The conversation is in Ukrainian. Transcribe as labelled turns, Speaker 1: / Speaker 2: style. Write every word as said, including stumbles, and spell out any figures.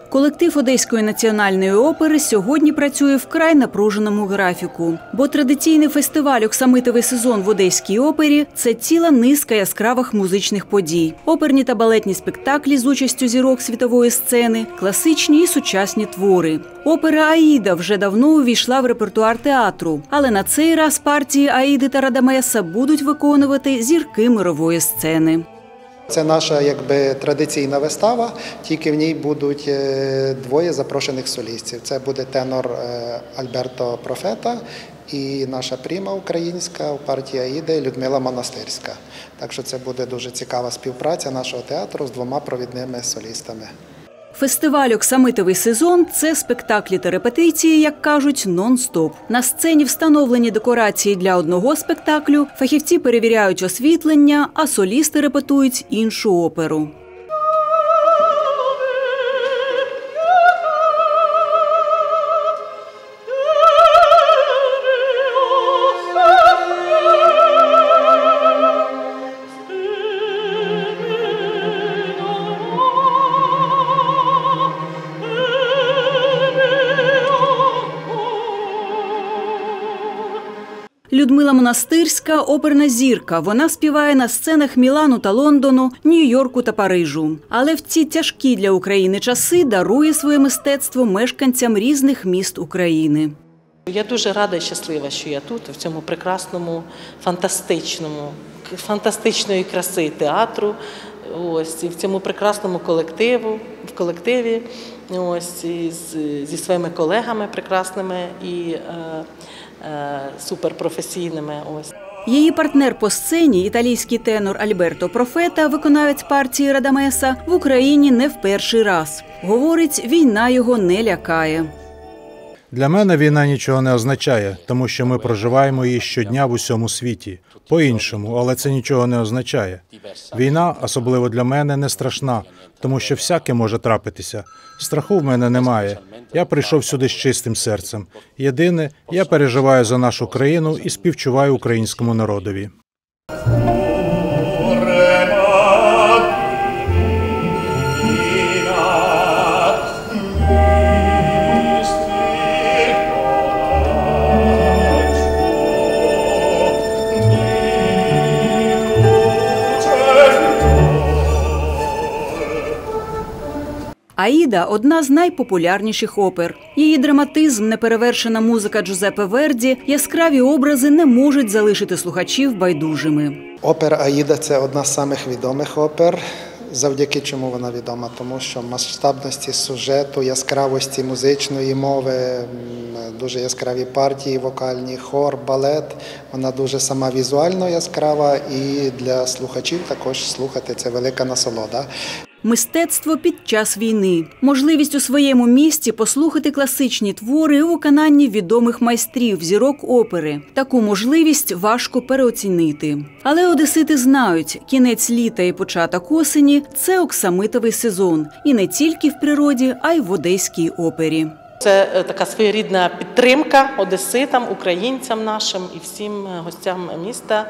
Speaker 1: Колектив Одеської національної опери сьогодні працює в вкрай напруженому графіку. Бо традиційний фестиваль «Оксамитовий сезон» в Одеській опері – це ціла низка яскравих музичних подій. Оперні та балетні спектаклі з участю зірок світової сцени, класичні і сучасні твори. Опера «Аїда» вже давно увійшла в репертуар театру. Але на цей раз партії Аїди та Радамеса будуть виконувати зірки мирової сцени.
Speaker 2: Це наша якби традиційна вистава, тільки в ній будуть двоє запрошених солістів. Це буде тенор Альберто Профета і наша пріма українська у партії Аїди Людмила Монастирська. Так що це буде дуже цікава співпраця нашого театру з двома провідними солістами.
Speaker 1: Фестиваль «Оксамитовий сезон» – це спектаклі та репетиції, як кажуть, нон-стоп. На сцені встановлені декорації для одного спектаклю, фахівці перевіряють освітлення, а солісти репетують іншу оперу. Людмила Монастирська – оперна зірка. Вона співає на сценах Мілану та Лондону, Нью-Йорку та Парижу. Але в ці тяжкі для України часи дарує своє мистецтво мешканцям різних міст України.
Speaker 3: Я дуже рада і щаслива, що я тут, в цьому прекрасному, фантастичному, фантастичної краси театру, ось, і в цьому прекрасному колективу, в колективі, ось, і з, зі своїми колегами прекрасними і е, е, суперпрофесійними. Ось.
Speaker 1: Її партнер по сцені, італійський тенор Альберто Профета, виконавець партії Радамеса, в Україні не в перший раз. Говорить, війна його не лякає.
Speaker 4: Для мене війна нічого не означає, тому що ми проживаємо її щодня в усьому світі. По-іншому, але це нічого не означає. Війна, особливо для мене, не страшна, тому що всяке може трапитися. Страху в мене немає. Я прийшов сюди з чистим серцем. Єдине, я переживаю за нашу країну і співчуваю українському народові.
Speaker 1: «Аїда» – одна з найпопулярніших опер. Її драматизм, неперевершена музика Джузеппе Верді, яскраві образи не можуть залишити слухачів байдужими.
Speaker 2: Опера «Аїда» – це одна з самих відомих опер. Завдяки чому вона відома? Тому що масштабності сюжету, яскравості музичної мови, дуже яскраві партії, вокальні, хор, балет. Вона дуже сама візуально яскрава і для слухачів також слухати – це велика насолода.
Speaker 1: Мистецтво під час війни. Можливість у своєму місті послухати класичні твори у виконанні відомих майстрів, зірок опери. Таку можливість важко переоцінити. Але одесити знають, кінець літа і початок осені – це оксамитовий сезон. І не тільки в природі, а й в Одеській опері.
Speaker 3: Це така своєрідна підтримка одеситам, українцям нашим і всім гостям міста.